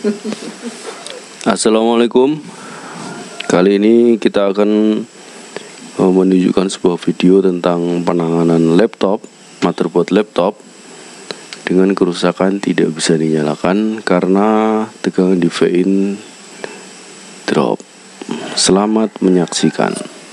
Assalamualaikum. Kali ini kita akan menunjukkan sebuah video tentang penanganan laptop, motherboard laptop dengan kerusakan tidak bisa dinyalakan karena tegangan di VIN drop. Selamat menyaksikan.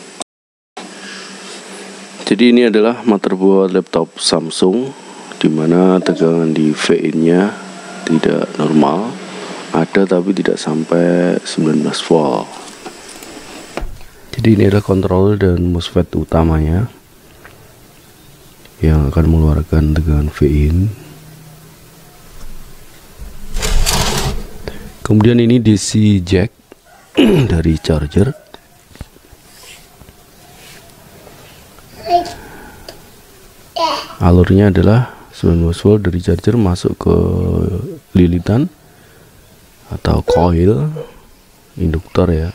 Jadi ini adalah motherboard laptop Samsung di mana tegangan di VIN-nya tidak normal. Ada tapi tidak sampai 19 volt. Jadi ini adalah kontrol dan MOSFET utamanya yang akan mengeluarkan tegangan VIN. Kemudian ini DC jack dari charger. Alurnya adalah 19 volt dari charger masuk ke lilitan atau coil induktor ya,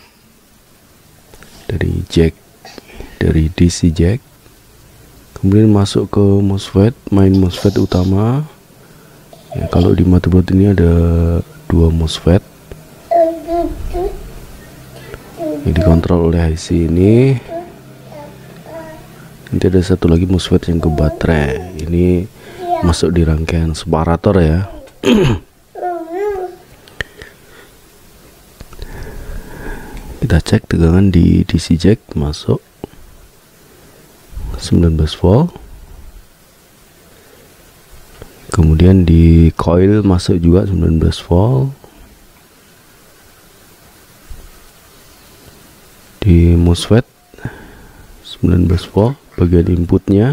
dari jack, dari DC jack, kemudian masuk ke MOSFET, main MOSFET utama ya. Kalau di motherboard ini ada dua MOSFET yang dikontrol oleh IC ini. Nanti ada satu lagi MOSFET yang ke baterai, ini masuk di rangkaian separator ya. Kita cek tegangan di DC jack masuk 19 volt. Kemudian di coil masuk juga 19 volt. Di MOSFET 19 volt bagian inputnya.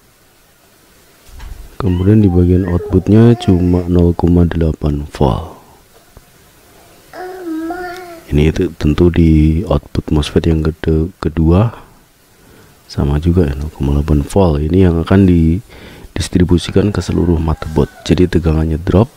Kemudian di bagian outputnya cuma 0,8 volt. Ini tentu di output MOSFET yang kedua sama juga 0,8 volt. Ini yang akan didistribusikan ke seluruh motherboard. Jadi tegangannya drop.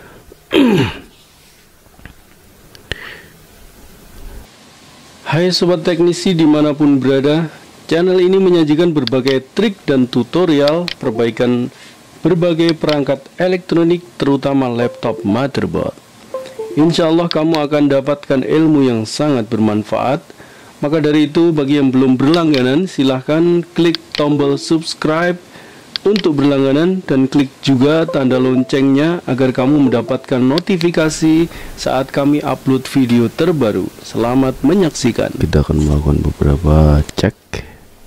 Hai sobat teknisi dimanapun berada, channel ini menyajikan berbagai trik dan tutorial perbaikan berbagai perangkat elektronik, terutama laptop motherboard. Insya Allah kamu akan dapatkan ilmu yang sangat bermanfaat. Maka dari itu, bagi yang belum berlangganan, silahkan klik tombol subscribe untuk berlangganan dan klik juga tanda loncengnya agar kamu mendapatkan notifikasi saat kami upload video terbaru. Selamat menyaksikan. Kita akan melakukan beberapa cek.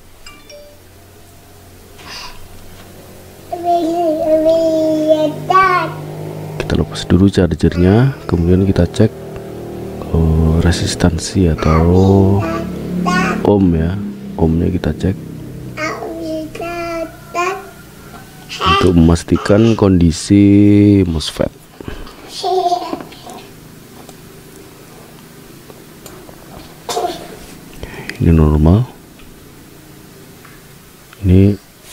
Kita lepas dulu chargernya, kemudian kita cek resistansi atau ohm ya. Ohmnya kita cek untuk memastikan kondisi MOSFET. Ini normal. Ini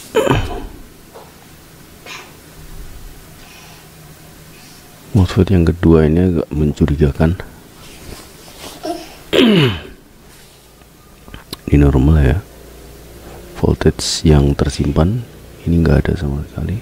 MOSFET yang kedua ini agak mencurigakan. Ini normal ya. Voltage yang tersimpan ini enggak ada sama sekali.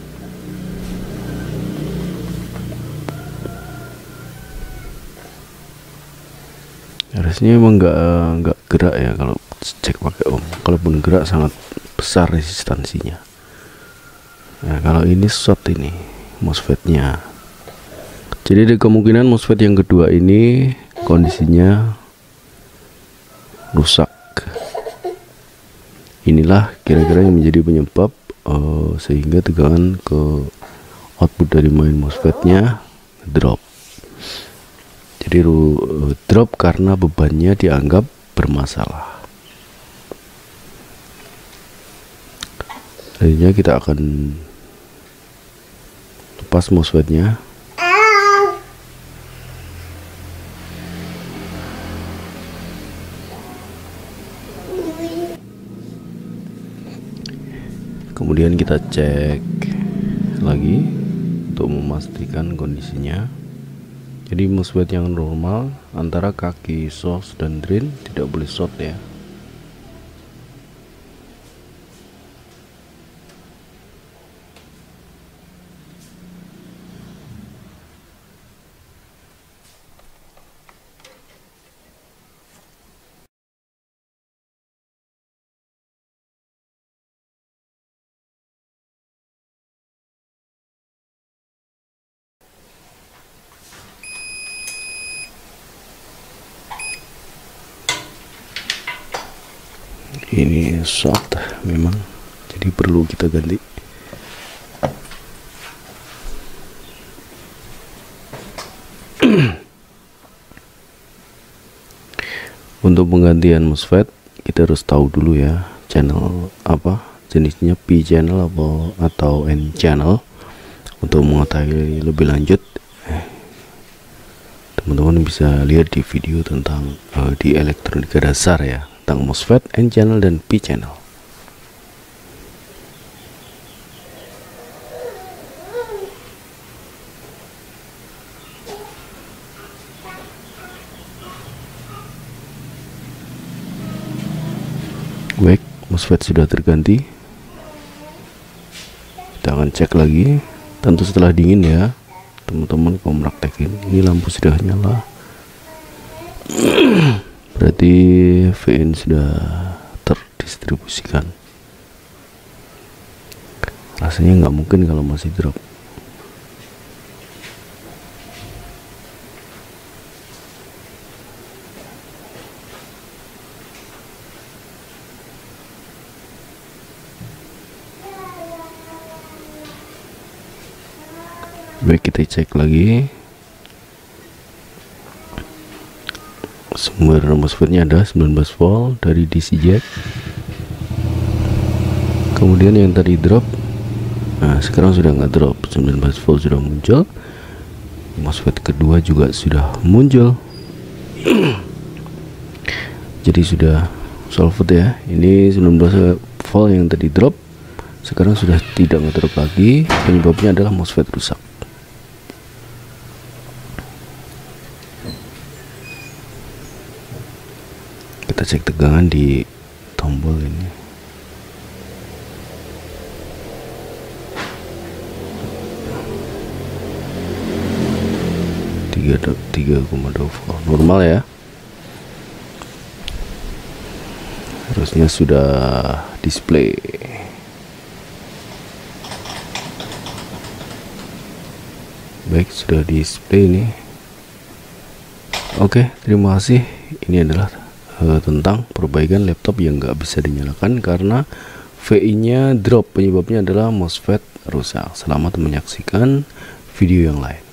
Harusnya emang enggak gerak ya kalau cek pakai ohm. Kalaupun gerak sangat besar resistansinya. Nah, kalau ini short ini MOSFET-nya. Jadi ada kemungkinan MOSFET yang kedua ini kondisinya rusak. Inilah kira-kira yang menjadi penyebab sehingga tegangan ke output dari main MOSFET-nya drop. Jadi drop karena bebannya dianggap bermasalah. Selanjutnya kita akan lepas MOSFET-nya. Kemudian kita cek lagi untuk memastikan kondisinya. Jadi MOSFET yang normal antara kaki source dan drain tidak boleh short ya. Ini short memang, jadi perlu kita ganti. Untuk penggantian MOSFET kita harus tahu dulu ya channel apa, jenisnya P channel atau N channel. Untuk mengetahui lebih lanjut, teman-teman bisa lihat di video tentang di elektronika dasar ya, tentang MOSFET, N channel dan P channel. Baik, MOSFET sudah terganti. Kita akan cek lagi, tentu setelah dingin ya teman-teman. Kalau praktekin, ini lampu sudah nyala, berarti VIN sudah terdistribusikan. Rasanya nggak mungkin kalau masih drop. Baik, kita cek lagi. Sumber MOSFET-nya ada 19 volt dari DC jack. Kemudian yang tadi drop, nah sekarang sudah nggak drop, 19 volt sudah muncul. MOSFET kedua juga sudah muncul. Jadi sudah solved ya. Ini 19 volt yang tadi drop, sekarang sudah tidak ngedrop lagi. Penyebabnya adalah MOSFET rusak. Kita cek tegangan di tombol ini. Tiga 3,2 volt, normal ya. Harusnya sudah display. Baik, sudah display ini. Oke, terima kasih. Ini adalah tentang perbaikan laptop yang nggak bisa dinyalakan karena VI-nya drop. Penyebabnya adalah MOSFET rusak. Selamat menyaksikan video yang lain.